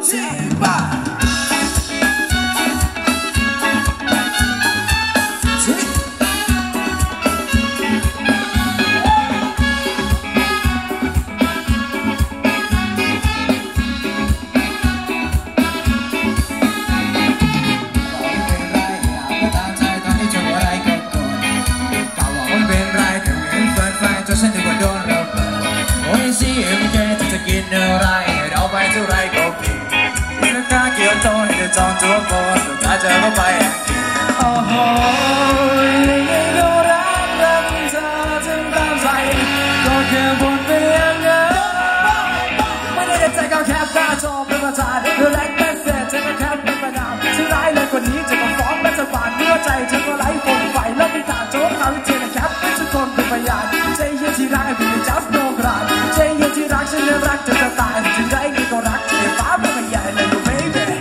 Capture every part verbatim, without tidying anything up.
จองตัวก่อนสุดท้ายเจอก็ไปโอ้โหยังไงก็รักรักเธอถึงตามใจก็แค่บนเตียงเงาไม่ได้ใจก็แค่ตาจอเป็นประจานดูแลแค่เศษเธอก็แค่เป็นประนามฉันร้ายเลยกว่านี้จะมาฟ้องและจะบาดเมื่อใจเธอก็ไร้ฝนไฟแล้วพิธาโจ๊กเขาเจนแคปเป็นทุกคนเป็นพยานใจเย็นที่รักเป็นจับโนกราดใจเย็นที่รักฉันรักเธอจะตายถึงได้ไงก็รักเธอฟ้าเป็นพยานเลยดูไม่เบ็ด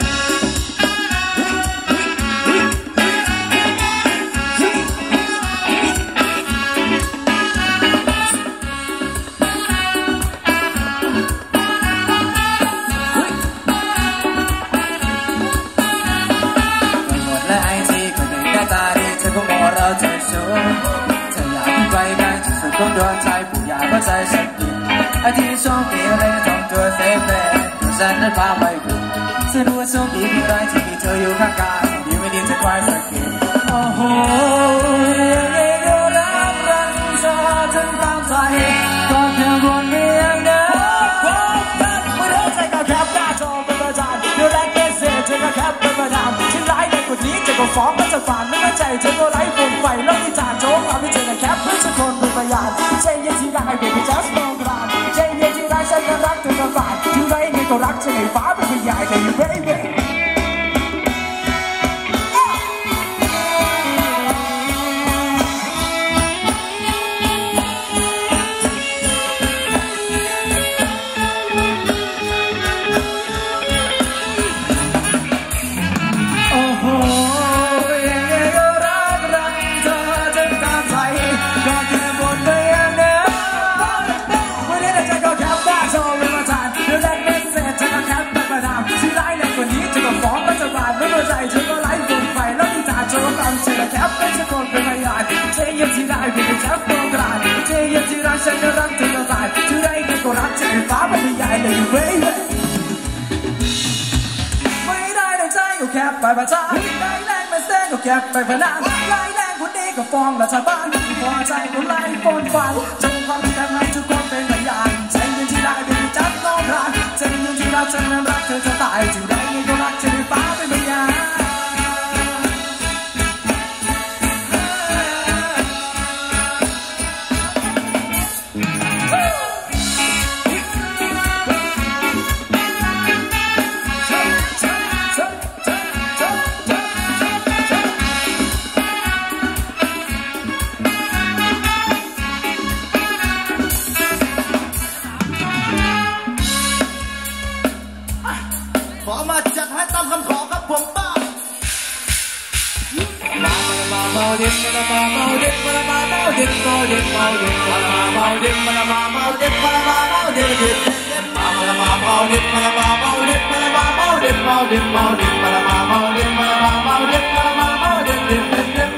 เราเธอชูเธออยากไปไกลที่สุดของดวงใจผู้อยากเข้าใจฉันดีไอ้ที่โชคดีอะไรทำตัวเซ่เฟ่ตัวฉันนั้นพาไปดูฉันรู้ว่าโชคดีเพียงไรที่มีเธออยู่ข้างกายดีไม่ดีจะคอยสักทีโอ้โหยังไงก็รักรักเธอถึงตามใจก็แค่บนเตียงเดิมไม่รู้ใจก็แคบหน้าจอเป็นประจานดูแลแค่เศษเธอก็แคบเป็นประจานฉันร้ายในกว่านี้จะก็ฟ้องและจะฝันไม่เข้าใจเธอก็ไร้ฝนไฟแล้วที่จ่าโจ๊กเอาไปเจอในแคปเพื่อสักคนเป็นพยานใจเย็นที่รักให้เป็นจัสมองกลางใจเย็นที่รักฉันก็รักเธอก็ฝันถึงไรไงก็รักฉันให้ฟ้าเป็นพยานแต่อยู่ babyใจเธอก็ไร้ฝนไฟแล้วที่จ่าโจ๊กเอาเธอแคปเป็นสักคนเป็นพยานใจเย็นที่ได้เพียงแค่โปรกราดใจเย็นที่รักฉันก็รักเธอก็ตายถึงได้ไงก็รักฉันฟ้าเป็นพยานเลยเว้ยไม่ได้ในใจก็แคปไปประจานได้แรงมาเส้นก็แคปไปพนันไล่แรงคนนี้ก็ฟ้องรัฐบาลพอใจก็ไล่ฝนไฟจงความที่ทำให้ทุกคนเป็นพยานใจเย็นที่ได้เพียงจับโปรกราดใจเย็นที่รักฉันนั้นรักเธอจะตายถึงได้ไงก็รักฉันฟ้าเป็นพยานขอมาจัดให้ตามคำขอครับผมป้ามามาเมาเด็กมามาเมาเด็กมามาเมาเด็กเมาเด็กเมาเด็กมามาเมาเด็กมามาเมาเด็กมามาเมาเด็กเด็กมามาเมาเด็กมามาเมาเด็กมามาเมาเด็กเมาเด็กเมาเด็กมามาเมาเด็กมามาเมาเด็กมามาเมาเด็กเด็กเด็กเด็ก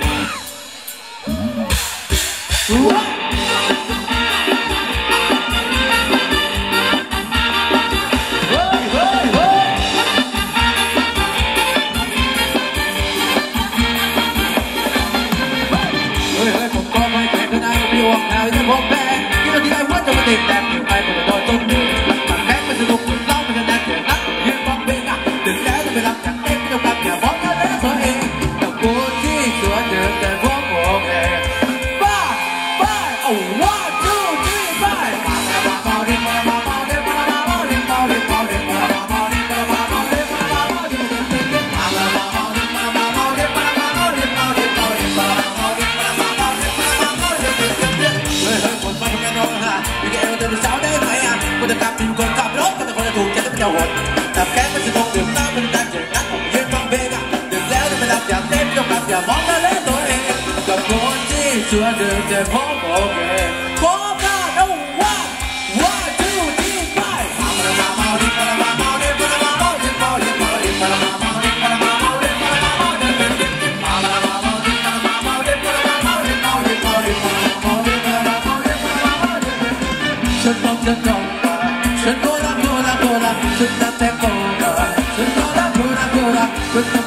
เอาจะพบแพ้ที่เราที่ไอ้วัดจะมาติดแต่ไปผมจะโดนต้นเดือดมันแพ้มันสนุกมันเล่ามันจะแน่เกิดนักยืนฟังเพลงอ่ะถึงแล้วจะไปรับจากเอ็กซ์จะกลับอย่าบอกกันแล้วตัวเองแต่กูที่สวนเดิมแต่พวกผมเองบ้าบ้าโอ้ว่าจู้จี้บ้ามามาเมาเด็กมาเมาเด็กมาเมาเด็กเมาเด็กเมาเด็กมาเมาเด็กมาเมาเด็กมาเมาเด็กมาเด็กมาเมาเด็กมาเมาเด็กมาเมาเด็กมาเด็กมาเด็กมาเมาเด็กมาเมาเด็กมาเมาเด็กมาเมาเด็กเฮ้ยเฮ้ยคนไปกันร้องฮะมีแกเอาแต่เช้าได้ไหมอ่ะคนจะกลับทีมคนขับรถก็แต่คนจะถูกใจต้องเจ้าหดจับแก๊สมันจะต้องดื่มน้ำมันดันเจ็บนักยืนฟังเพลงอ่ะดื่มแล้วจะไม่รับอย่าเต้นไม่ต้องกลับอย่ามองกันเลยตัวเองกับคนที่ชวนดื่มแต่พอโอเคพอมาดูว่าว่าจู้จี้ไปมามาเมาดิมามาเมาดิมามาเมาดิ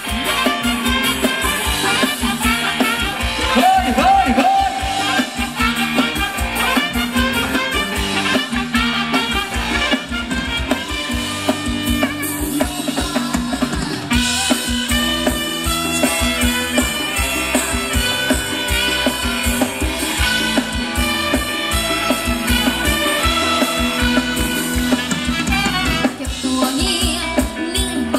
เฮ้ยเฮ้ยเฮ้ยเก็บตัวเงียบนิ่ง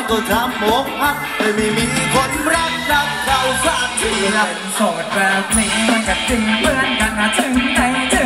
ก็ทำอกหักเลยไม่มีคนรักรักเราสักทีเป็นโสดแบบนี้มันก็จริงเพื่อนกันนะถึงใจ